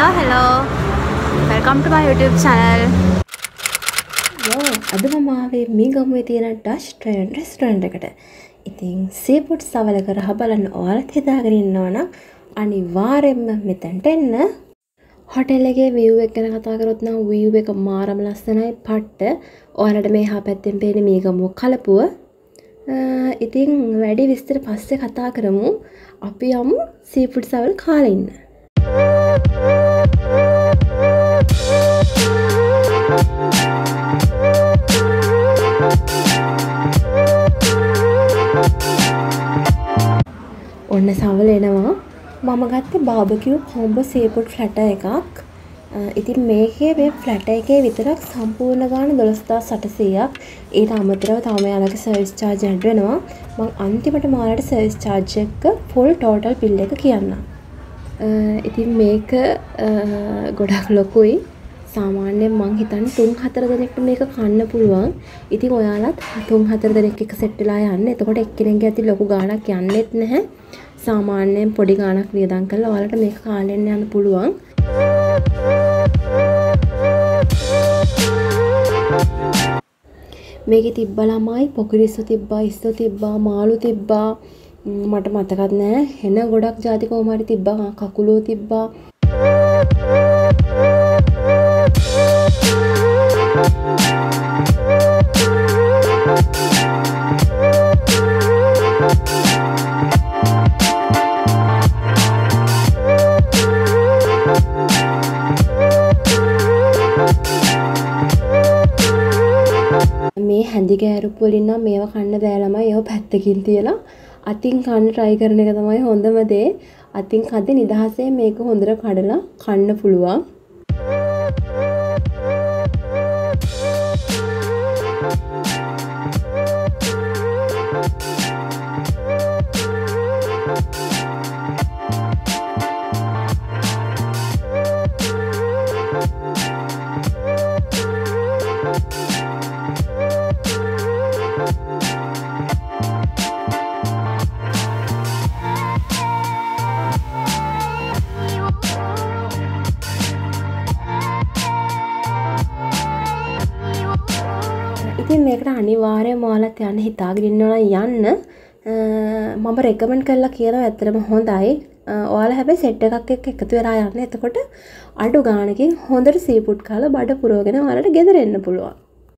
hello. Welcome to my YouTube channel. අද මම ආවේ මේ ගමුවේ තියෙන ඩච් ට්‍රෙන්ඩ් රෙස්ටොරන්ට් එකට. ඉතින් සීෆුඩ් සවලක රහ බලන්න ඔයාලත් හිතාගෙන ඉන්නවා නම් අනිවාර්යෙන්ම මෙතනට එන්න. හොටෙල් එකේ view එක ගැන කතා කරොත් නම් view එක මාරම ලස්සනයි පට්ට. ඔයාලට මේ හා පැත්තෙන් පේන්නේ මේ ගමුව කලපුව. ඉතින් වැඩි විස්තර පස්සේ කතා කරමු. අපි යමු සීෆුඩ් සවල් කාලා ඉන්න. ඔන්න සවල එනවා. මම ගත්තේ බාබකියු කොම්බෝ සීෆුඩ් ප්ලැටර් එකක්. ඉතින් මේකේ මේ ප්ලැටර් එකේ විතරක් සම්පූර්ණ ගාණ 12800ක්. ඊට අමතරව තව මෙයාලගේ සර්විස් charge ඇඩ් වෙනවා. මම අන්තිමට මාලට සර්විස් charge එක full total bill එක කියන්නම්. ඉතින් මේක ගොඩක් ලොකුයි. සාමාන්‍යයෙන් මං හිතන්නේ 3-4 දෙනෙක්ට මේක කන්න පුළුවන්. ඉතින් ඔයාලත් 3-4 දෙනෙක් එක සෙට් වෙලා යන්න. එතකොට එක්කෙනෙක්ගේ ඇති ලොකු ගාණක් යන්නෙත් නැහැ. සාමාන්‍යයෙන් පොඩි ගාණක් වියදම් කරලා ඔයාලට මේක කාලෙන්න යන්න පුළුවන්. මේකේ තිබ්බ ළමයි පොකිරිස්සු තිබ්බා, ඉස්සෝ තිබ්බා, මාළු තිබ්බා. මට මතකත් නෑ. හෙන ගොඩක් ಜಾති කොහොම හරි තිබ්බා. කකුලෝ තිබ්බා. මේ හැඳි ගෑරුප් වලින් නම් මේවා කන්න බෑ ළමයි. ඒව පැත්තකින් තියලා අතින් කන්න try කරන එක තමයි හොඳම දේ. අතින් කද්දි නිදහසේ මේක හොඳට කඩලා කන්න පුළුවන්. ඉතින් මේකට අනිවාර්යයෙන්ම ඔයාලත් යන්න හිතාගෙන ඉන්නවා යන්න. මම රෙකමන්ඩ් කරලා කියනවා ඇත්තටම හොඳයි. ඔයාලා හැබැයි සෙට් එකක් එක්ක එකතු වෙලා යන්න. එතකොට අඩු ගාණකින් හොඳට සීෆුඩ් කාලා බඩ පුරවගෙන ඔයාලට ගෙදර එන්න පුළුවන්.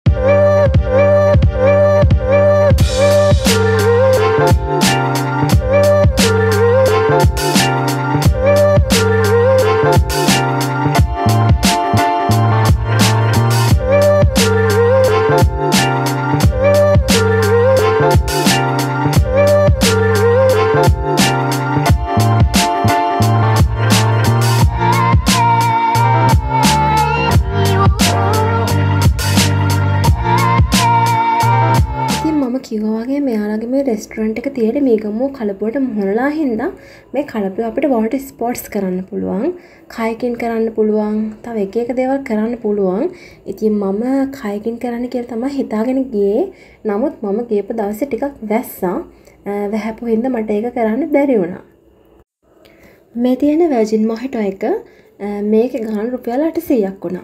කිව්වා වගේ මෙයාලගේ මේ රෙස්ටොරන්ට් එක තියෙන්නේ මේ ගමුව කලපුවට මොහොනලා හින්දා මේ කලපුව අපිට වෝටර් ස්පෝර්ට්ස් කරන්න පුළුවන්, කයකින් කරන්න පුළුවන්, තව එක එක දේවල් කරන්න පුළුවන්. ඉතින් මම කයකින් කරන්න කියලා තමයි හිතාගෙන ගියේ. නමුත් මම ගියපු දවසේ ටිකක් වැස්සා. වැහැපු හින්දා මට ඒක කරන්න බැරි වුණා. මේ තියෙන වර්ජින් මොහිටෝ එක මේකේ ගාණ රුපියල් 800ක් වුණා.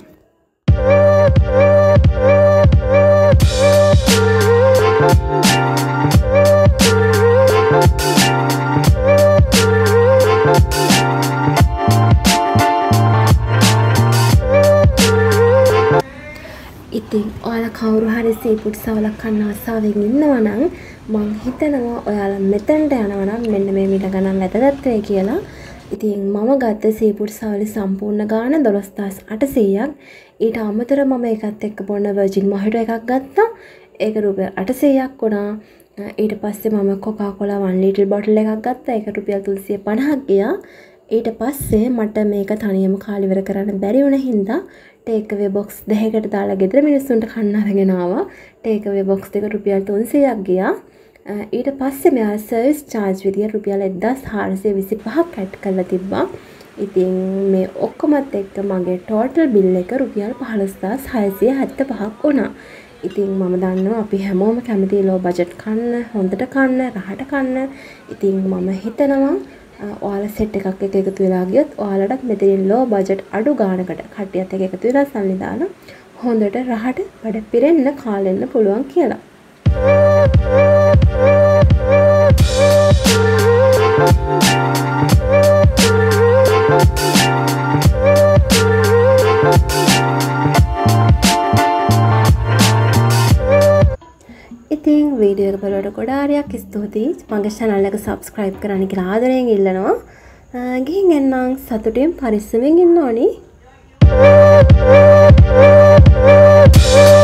ඉතින් ඔයාලා කවුරු හරි සීෆුඩ් සවලක් කන්න ආසාවෙන් ඉන්නවා නම් මං හිතනවා ඔයාලා මෙතනට යනවා නම් මෙන්න මේ මිල ගණන් වැදගත් වෙයි කියලා. ඉතින් මම ගත්ත සීෆුඩ් සවලේ සම්පූර්ණ ගාණ 12800ක්. ඊට අමතරව මම ඒකත් එක්ක බොන්න වර්ජින් මොහිටෝ එකක් ගත්තා. ඒක රුපියල් 800ක් වුණා. ඊට පස්සේ මම කොකා කොලා 1 ලීටර් බොටල් එකක් ගත්තා. ඒක රුපියල් 350ක් ගියා. ඊට පස්සේ මට මේක තනියම කාලි ඉවර කරන්න බැරි වුණ හින්දා ටේක් අවේ බොක්ස් දෙකකට දාලා ගෙදර මිනිස්සුන්ට කන්න අරගෙන ආවා. ටේක් අවේ බොක්ස් දෙක රුපියල් 300ක් ගියා. ඊට පස්සේ මෙයා සර්විස් charge විදියට රුපියල් 1425ක් ඇඩ් කරලා තිබ්බා. ඉතින් මේ ඔක්කොමත් එක්ක මගේ total bill එක රුපියල් 15675ක් වුණා. ඉතින් මම දන්නවා අපි හැමෝම කැමති low budget කන්න, හොඳට කන්න, රහට කන්න. ඉතින් මම හිතනවා ඔයාලා සෙට් එකක් එක එකතු වෙලා ගියොත් ඔයාලටත් මෙතනින් ලෝ බජට් අඩු ගානකට කට්ටියත් එක එකතු වෙලා සල්ලි දාලා හොඳට රහට බඩ පිරෙන්න කාලෙන්න පුළුවන් කියලා. ඉතින් වීඩියෝ එක බලවට ගොඩාරියක් ස්තුතියි. මගේ channel එක subscribe කරන්න කියලා ආදරයෙන් ඉල්ලනවා. ගිහින් එන්නම් සතුටින් පරිස්සමෙන් ඉන්න ඕනි.